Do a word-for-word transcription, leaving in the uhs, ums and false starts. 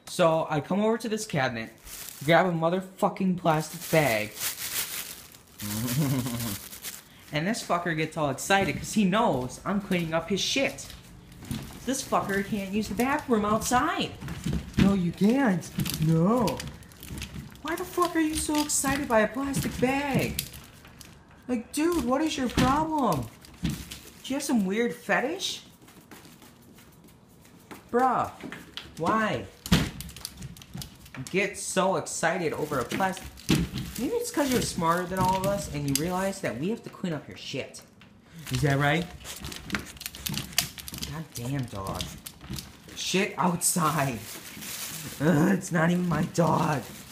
So I come over to this cabinet, grab a motherfucking plastic bag, and this fucker gets all excited because he knows I'm cleaning up his shit. This fucker can't use the bathroom outside. No, you can't. No. Why the fuck are you so excited by a plastic bag? Like, dude, what is your problem? Do you have some weird fetish? Bruh, why? Get so excited over a plastic... Maybe it's because you're smarter than all of us and you realize that we have to clean up your shit. Is that right? God damn, dog. Shit outside. Ugh, it's not even my dog.